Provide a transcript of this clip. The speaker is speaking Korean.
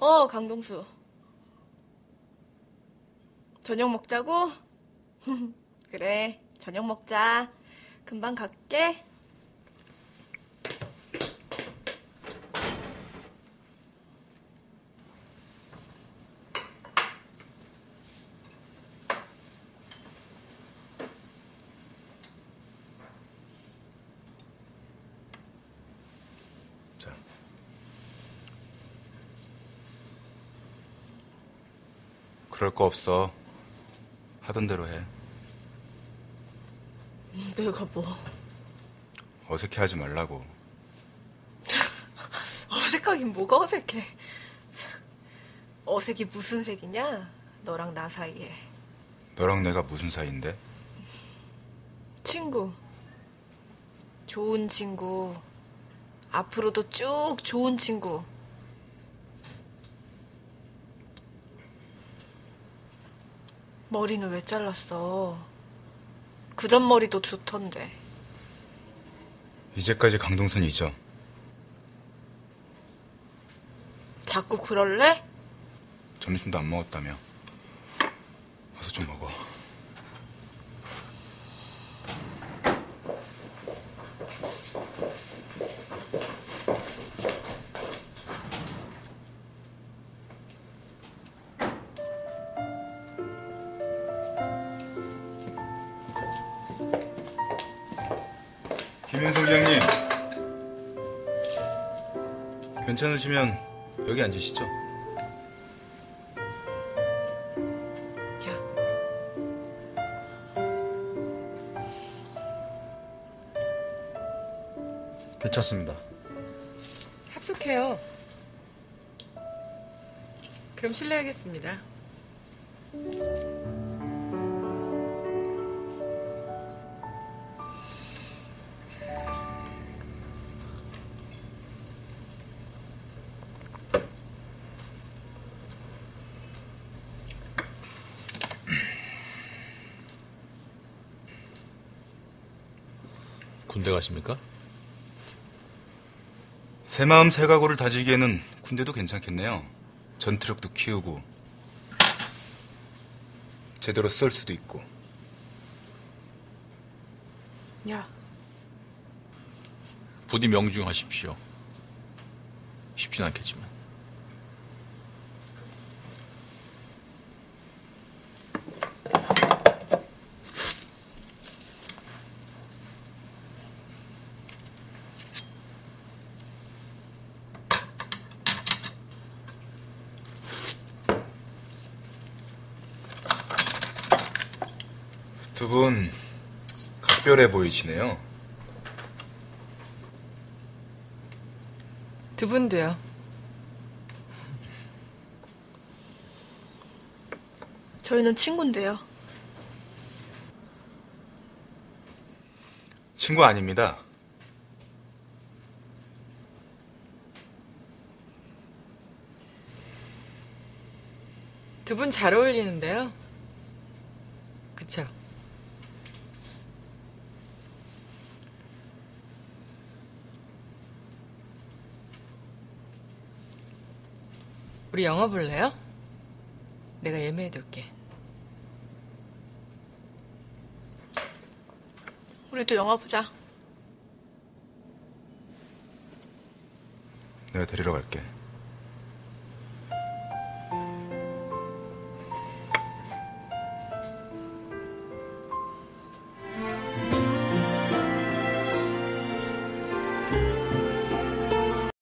강동수. 저녁 먹자고? 그래, 저녁 먹자. 금방 갈게. 자. 그럴 거 없어. 하던 대로 해. 내가 뭐. 어색해하지 말라고. 어색하긴 뭐가 어색해. 어색이 무슨 색이냐? 너랑 나 사이에. 너랑 내가 무슨 사이인데? 친구. 좋은 친구. 앞으로도 쭉 좋은 친구. 머리는 왜 잘랐어? 그전 머리도 좋던데. 이제까지 강동순 잊어. 자꾸 그럴래? 점심도 안 먹었다며. 어서 좀 먹어. 김윤석 이장님, 괜찮으시면 여기 앉으시죠. 야, 괜찮습니다. 합숙해요. 그럼 실례하겠습니다. 군대 가십니까? 새 마음 새 각오를 다지기에는 군대도 괜찮겠네요. 전투력도 키우고 제대로 썰 수도 있고. 야. 부디 명중하십시오. 쉽진 않겠지만. 두 분 각별해 보이시네요. 두 분도요. 저희는 친구인데요. 친구 아닙니다. 두 분 잘 어울리는데요. 그쵸? 우리 영화 볼래요? 내가 예매해둘게. 우리도 영화 보자. 내가 데리러 갈게.